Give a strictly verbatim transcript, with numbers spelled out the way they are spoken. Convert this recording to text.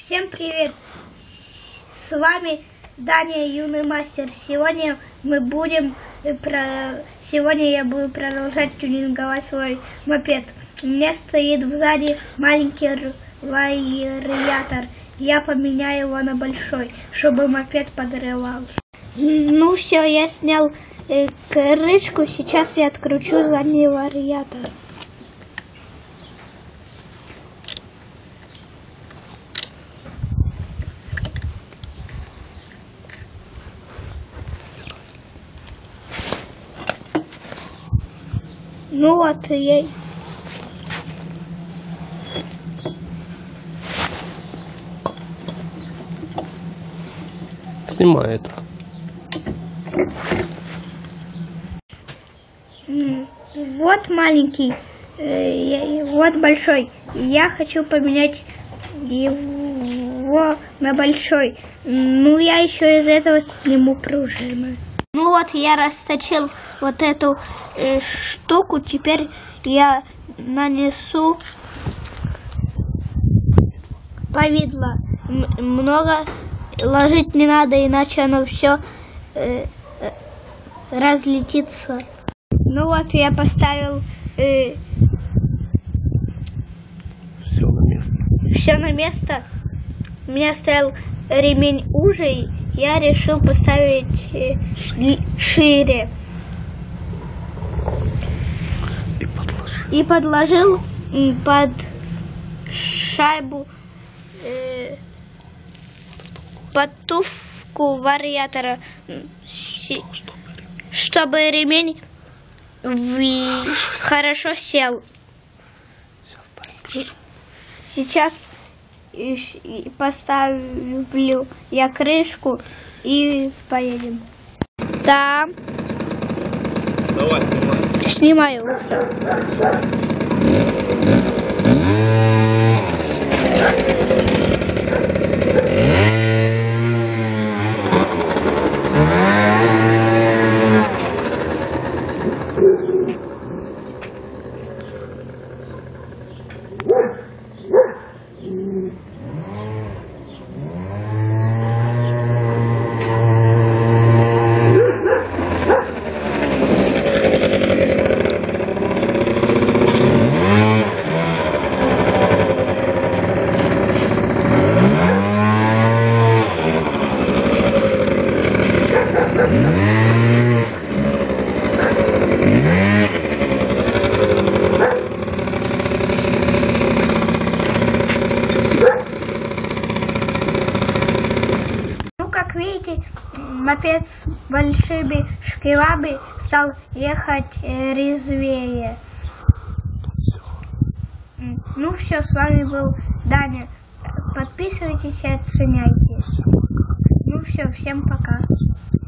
Всем привет! С вами Даня, юный мастер. Сегодня мы будем про... Сегодня я буду продолжать тюнинговать свой мопед. У меня стоит сзади маленький вариатор. Я поменяю его на большой, чтобы мопед подрывался. Ну все, я снял э, крышку. Сейчас я откручу задний вариатор. Ну вот, я... Снимай это. Вот маленький, э, вот большой. Я хочу поменять его на большой. Ну, я еще из этого сниму пружины. Ну вот, я расточил вот эту э, штуку. Теперь я нанесу повидло. М- много ложить не надо, иначе оно все э, э, разлетится. Ну вот, я поставил э, все на место. Все на место. У меня стоял ремень уже. Я решил поставить э, шире. И подложил. И подложил под шайбу э, подтувку вариатора, чтобы ремень в... хорошо сел. Сейчас поставлю я крышку и поедем. Да. Давай, снимай. Снимаю. Как видите, мопед с большими шкивами стал ехать э, резвее. Ну все, с вами был Даня. Подписывайтесь и оценяйте. Ну все, всем пока.